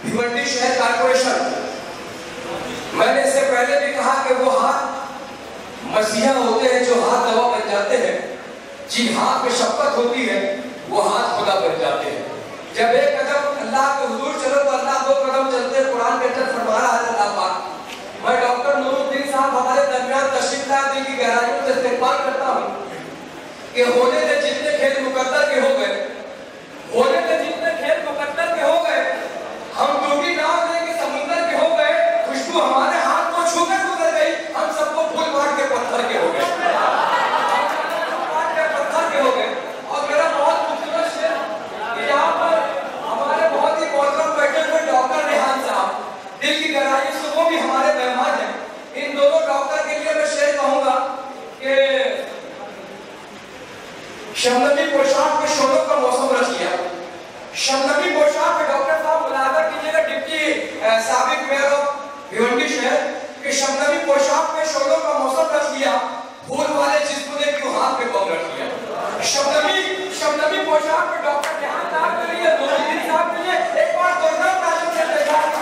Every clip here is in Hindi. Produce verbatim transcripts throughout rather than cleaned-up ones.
भिवंडी शहर कारपोरेशन। मैंने इससे पहले भी कहा कि वो हाथ मसीहा होते हैं जो हाथ दवा बन जाते हैं, जिन हाथ में शफकत होती है वो हाथ खुदा बन जाते हैं। जब एक कदम अल्लाह के हुजूर चलो तो अल्लाह दो कदम चलते हैं। कुरान के अंदर फरमा रहा है अल्लाह पाक। मैं डॉक्टर नूरुद्दीन साहब हमारे दरमियान तशरीफ लाए, दिल की गहराइयों से इस्तेकबाल करता हूँ कि होने से जितने खेल मुकद्दर के हो गए, होने से जितने खेल मुकद्दर के हो गए, हम डूबी नाव लेके समुद्र के हो गए, खुशबू हमारे हाथ को छूकर गुजर गई, हम सबको फूल मार के पत्थर के हो गए, पत्थर के हो गए। और मेरा बहुत खूबसूरत शेर कि यहाँ पर हमारे बहुत ही मोहतरम बैठे हुए डॉक्टर रेहान साहब, दिल की गहराई से वो भी हमारे मेहमान हैं। इन दोनों डॉक्टर के लिए मैं शेर कहूंगा कि शमनवी पोशाक में शोरों का मौसम रच गया। शमनवी पोशाक में डॉक्टर साहब मुलाजा कीजिएगा, डिप्टी साबिक मेयर ऑफ भिवंडी शहर के शमनवी पोशाक में शोरों का मौसम रच गया, फूल वाले जिस्म ने क्यों हाथ में कौन रख लिया। शमनवी शमनवी पोशाक में डॉक्टर रेहान साहब के लिए, नूरुद्दीन साहब के लिए एक बार जोरदार तालियों से तैयार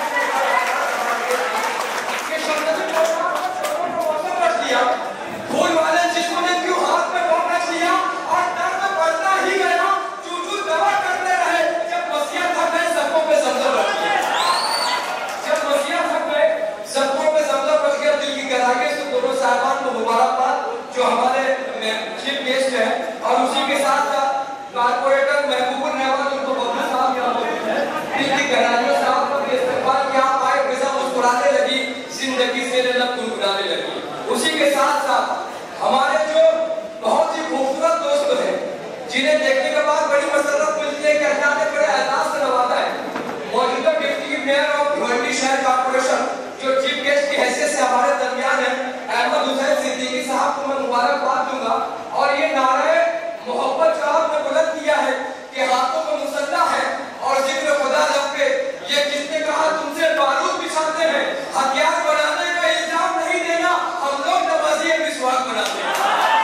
कि शमनवी पोशाक में शोरों का मौसम रच दिया, फूल वाले जिस्म ने क्यों हाथ में कौन रख लिया। और दर्द बढ़ता ही गया, चूचू दवा करते रहे, जब मसीहा थक गए सबकों पे जमजम रख दिया, जब मसीहा थक गए सबकों पे जमजम रख गया। दिल की गहराई से दोनों साहिबान को मुबारकबाद जो हमारे चीफ गेस्ट हैं, और उसी के साथ साथ कारपोरेटर महबूबुर रहमान उनको अब्दुल साहब यहाँ मौजूद हैं। दिल की गहराइयों से आपका भी इस्तेकबाल किया, आप आए, फिजा मुस्कुराने लगी, जिंदगी से लब गुनगुनाने लगी। उसी के साथ साथ हमारे जो बहुत ही खूबसूरत दोस्त हैं, जिन्हें देखने के बाद बड़ी मसरत मिलती है कि अल्लाह ने बड़े एहसास से नवाजा है। मौजूदा डिप्टी मेयर ऑफ भिवंडी शहर कारपोरेशन जो चीफ गेस्ट की हैसियत से हमारे दरमियान है, अहमद हुसैन सिद्दीकी साहब को मैं मुबारकबाद दूंगा। और ये नारे मोहब्बत का आपने बुलंद किया है कि हाथों में मुसल्ला है और जिक्र खुदा लब पे, ये किसने कहा तुमसे बारूद बिछाते हैं, हथियार बनाने का इल्जाम नहीं देना, हम लोग नमाज़ी मिसवाक बनाते हैं।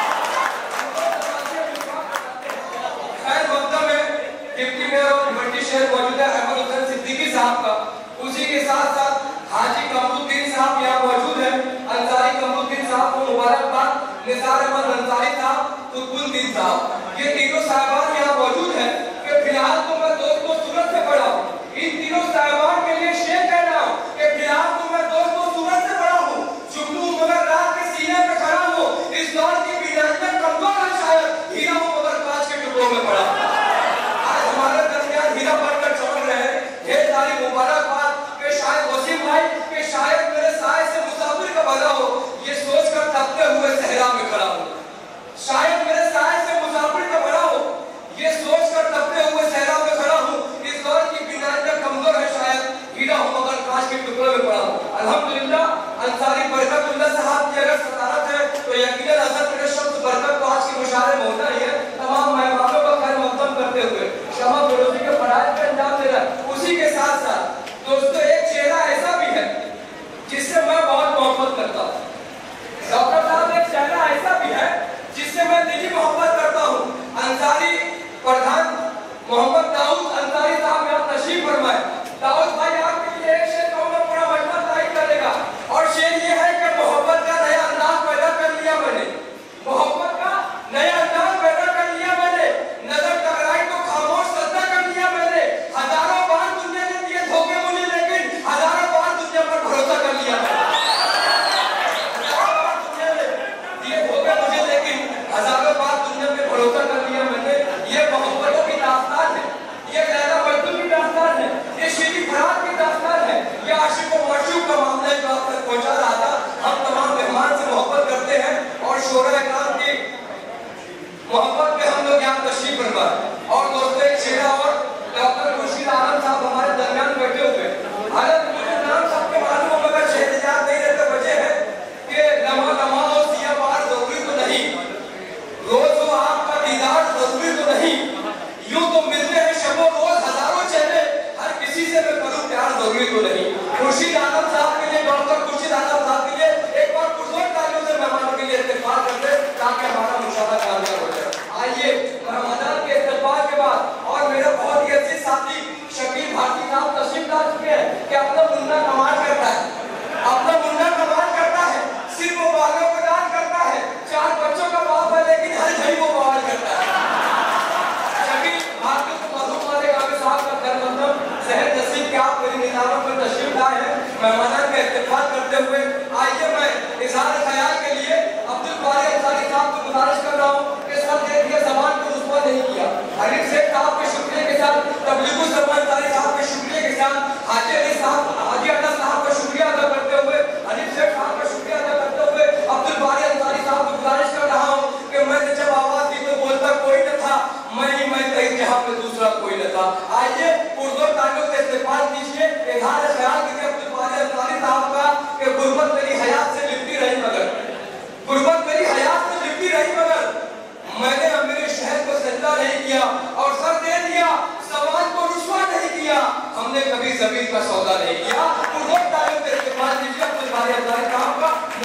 खैर मकदम में डिप्टी मेयर ऑफ भिवंडी शहर मौजूद है अहमद हुसैन सिद्दीकी साहब का, उसी के साथ साथ हाजी कमरुद्दीन साहब यहाँ मौजूद हैं, अंसारी कमरुद्दीन साहब को मुबारकबाद, निसार अहमद अंसारी साहब, कुल साहब, ये तीनों साहिबान यहाँ मौजूद हैं। कि फिलहाल तो मैं दोस्तों सूरत से पढ़ा हूँ, इन तीनों साहिबान के लिए शेर कह रहा हूँ कि फिलहाल तो मैं दोस्तों सूरत से पढ़ा हूँ, जुगनू मगर रात के सीने पे खड़ा हूँ, इस दौर की बीमारी में कमजोर है शायद, हीरा हूँ मगर कांच के टुकड़ों में पड़ा। आज हमारे दरमियान हीरा बनकर चमक रहे हैं, ढेर सारी मुबारकबाद के शायद वसीम भाई के शायद मेरे साय से मुसाफिर का भला हो, ये सोचकर तपते हुए सहरा में खड़ा हूँ, शायद मेरे साय से मुसाफिर का भला हो, ये सोचकर तपते हुए सहरा में खड़ा हूँ, इस दौर की बीमारी में कमजोर है शायद, हीरा हूँ मगर कांच के टुकड़े में पड़ा हूँ। अल्हम्दुलिल्लाह अंसारी बरकतुल्लाह साहब की अगर सदारत है तो यकीनन असर मेरे शब्द बरकत तो आज की मुशारे में होता ही है। तमाम मेहमानों का खैर मकदम करते हुए शमा फिरोजी के फराइज का अंजाम दे रहा है। उसी के साथ साथ दोस्तों एक चेहरा ऐसा भी है जिससे मैं बहुत मोहब्बत करता हूँ। डॉक्टर साहब एक चेहरा ऐसा भी है जिससे मैं दिली मोहब्बत करता हूँ। अंसारी प्रधान मोहम्मद दाऊद अंसारी साहब यहाँ तशरीफ फरमाए। दाऊद भाई आपके लिए एक शेर कहूँगा, पूरा मजमा तारीफ करेगा, और शेर ये है कि मोहब्बत का नया अंदाज पैदा कर लिया मैंने, मोहब्बत का नया अंदाज पैदा कर लिया मैंने, नजर टकराई तो खामोश सजदा कर लिया मैंने, हजारों बार दुनिया ने दिए धोखे मुझे, लेकिन हजारों बार दुनिया पर भरोसा कर लिया मैंने।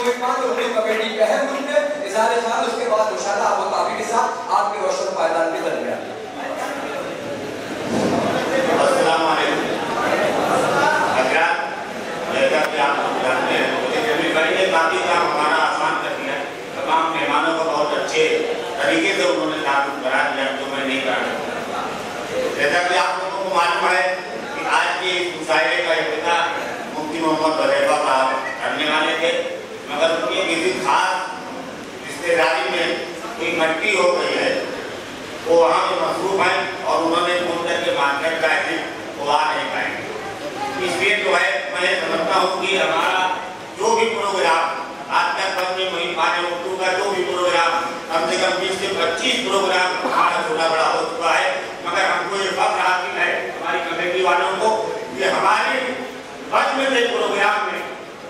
उम्मीदवार अपनी कमेटी के अहम मुद्दे इज़हार ख्याल, उसके बाद मुशारा अबू ताबी के साथ आपके रोशन पायदान के दरमियान। अस्सलाम वालेकुम। हज़रात, जैसा कि आप लोग जानते हैं, मुझे बड़ी ने काफ़ी काम हमारा आसान कर दिया। तमाम मेहमानों को बहुत अच्छे तरीके से उन्होंने काम करा दिया, जो मैं नहीं करा। जैसा कि आप लोगों को मालूम है कि आज के मुशायरे का इब्तिदा मुफ्ती मोहम्मद बरेवा साहब करने वाले थे, मगर उनकी किसी खास रिश्तेदारी में कोई मट्टी हो गई है, वो वहाँ पे मसरूफ हैं और उन्होंने फोन करके मार्केट का है वो आ नहीं पाएंगे। इसलिए जो है मैं समझता हूँ कि हमारा जो भी प्रोग्राम आज तक कम में वही पाने उर्दू का जो भी प्रोग्राम कम से कम बीस से पच्चीस प्रोग्राम हमारा छोटा बड़ा हो चुका है, मगर हमको ये फख्र हासिल है हमारी कमेटी वालों को कि हमारे बच में से प्रोग्राम में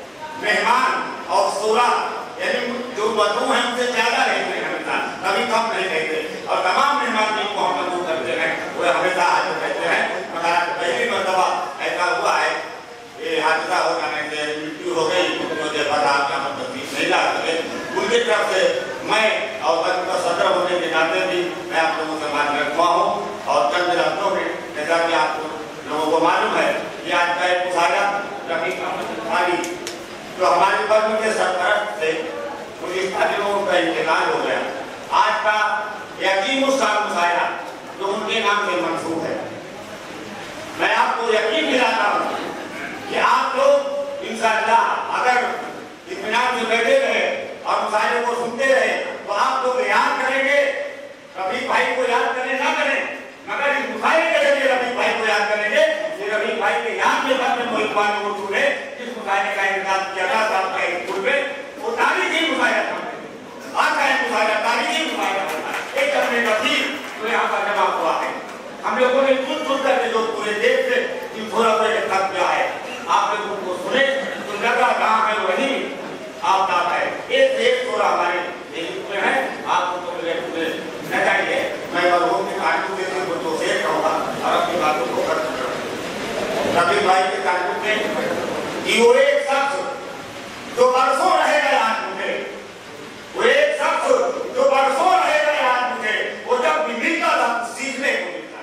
मेहमान और सोरा यानी जो वधु हैं उनसे ज्यादा रहते हैं, हमेशा कभी कम नहीं रहते, और तमाम मेहमान जिनको हम मजबूर करते हैं वो हमेशा हाजिर रहते हैं। मगर पहली मरतबा ऐसा हुआ है, ये हादसा हो जाने से मृत्यु हो गई, मुझे पता आपका तस्वीर नहीं ला सके। उनकी तरफ से मैं और का सदर होने के नाते भी मैं आप लोगों से बात रखवा हूँ, और चंद लफ्जों में जैसा कि आप लोगों को मालूम है कि आज का एक मुशायरा रफीक अंसारी जो हमारे फर्म के सरपरस्त थे, गुज़िश्ता दिनों का इंतकाल हो गया। आज का यकीन मुशायरा जो उनके नाम से मंसूब है, मैं आपको यकीन दिलाता हूँ कि आप लोग इंशाअल्लाह अगर इत्मीनान से बैठे रहे और मुशायरे को सुनते रहे तो आप लोग याद करेंगे, रफीक भाई को याद करें ना करें, मगर इस मुशायरे के जरिए रफीक भाई को याद करेंगे। ये रफीक भाई के याद में सब में मोहिबान को छूटे जिस मुशायरे का इंतजाम किया था साहब का स्कूल में, वो तारीखी मुशायरा था, आज का मुशायरा तारीखी मुशायरा था, एक अपने वकील तो यहाँ पर जमा हुआ है। हम लोगों ने खुद खुद करके जो पूरे देश से इन थोड़ा सा खत किया है, आप लोग उनको सुने तो जगह कहाँ है वही आप बात है। एक देश थोड़ा हमारे देश में है, आप उनको पूरे न चाहिए, मैं मरहूम के कानून के लिए तो शेष रहूँगा और अपनी बातों को कर सकता हूँ। रफीक भाई के कानून में कि वो एक शख्स जो बरसों रहेगा याद मुझे, वो एक शख्स जो बरसों रहेगा याद मुझे, वो जब भी मिलता था सीखने को मिलता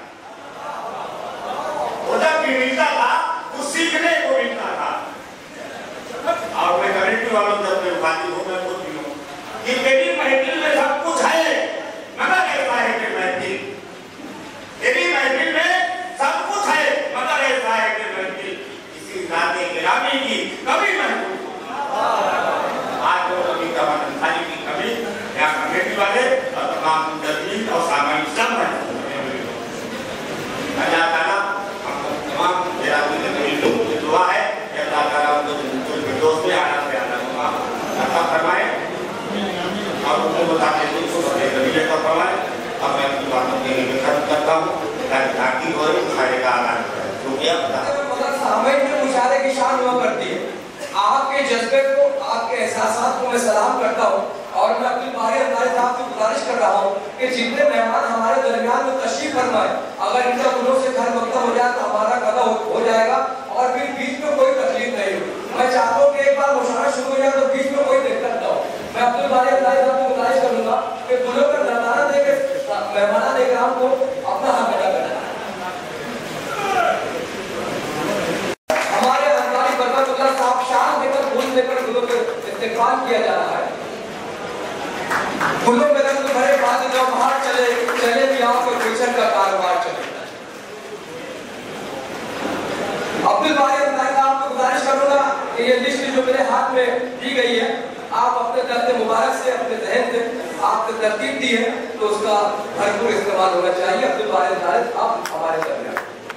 था, वो जब भी मिलता था वो सीखने को मिलता था। और मैं कमेटी वालों से अपने बाती हूँ, मैं खुद भी हूँ कि मेरी महफिल में सब कुछ है, मगर ऐसा है कि महफिल मेरी महफिल में सब कुछ है, मगर ऐसा है कि महफिल किसी नाते गिरामी की कभी महफूज आज तो कभी कभी अंसारी की कभी यहाँ कमेटी वाले और तमाम तस्वीर और सामाजिक सब है। अल्लाह ताला हम तमाम मेरा लोगों की दुआ है कि अल्लाह ताला उनको दोस्त में आना से आना होगा अता फरमाए और उनको बताते हैं उसको कबीले का फरमाए। अब मैं अपनी बातों के लिए खत्म करता हूँ ताकि और मुशायरे का आगाज करें। शुक्रिया। मगर सामयिक में मुशायरे की शान हुआ करती है, आपके जज्बे को आपके एहसासात को मैं सलाम करता हूँ, और मैं अब्दुल बारी अंसारी साहब से गुजारिश कर रहा हूँ कि जितने मेहमान हमारे दरमियान में तशरीफ फरमाए, अगर इनका गुलों से घर मकदम हो जाए तो हमारा कदम हो, हो जाएगा और फिर बीच में कोई तकलीफ नहीं हो। मैं चाहता हूँ कि एक बार मुशायरा शुरू हो जाए तो बीच में कोई दिक्कत ना हो। मैं अब्दुल बारी अंसारी साहब से गुजारिश करूँगा कि गुलों पर नजराना देकर मेहमान इकराम को अपना हक अदा करना। हमारे अंसारी बरकतुल्लाह साहब शान देकर फूल देकर गुलों पर इस्तेमाल किया जा रहा है। फूलों में रंग भरे बाद जब बाहर चले चले भी आओ तो गुलशन का कारोबार चले। अब्दुल बारी अंसारी साहब को गुजारिश करूंगा कि ये लिस्ट जो मेरे हाथ में दी गई है, आप अपने दर्द मुबारक से अपने जहन से आपने तरतीब दी है तो उसका भरपूर इस्तेमाल होना चाहिए। अब्दुल बारी अंसारी आप हमारे दरमियान।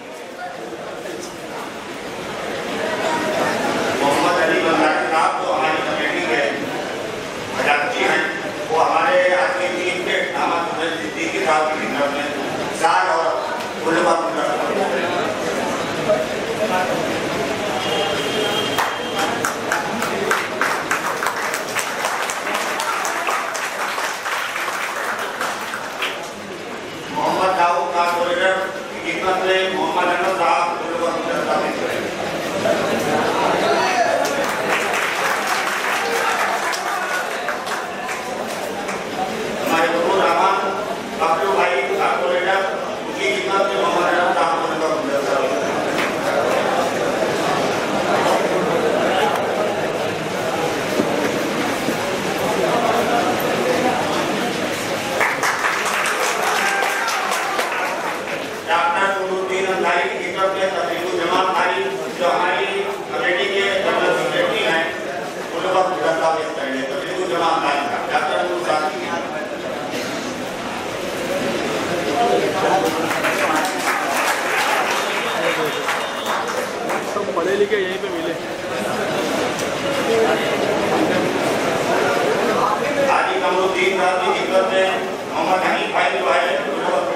मोहम्मद अली अंसारी साहब जो हमारी कमेटी के खजांची हैं, वो हमारे आज के टीम के दामाद सिद्दीकी साहब की तरफ में सार और उलमा की तरफ मोहम्मद दाऊद का कोरिडोर की खिदमत में सब पढ़े लिखे यहीं पे मिले। हाजी कमरुद्दीन साहब की खिदमत में मोहम्मद हनीफ भाई जो है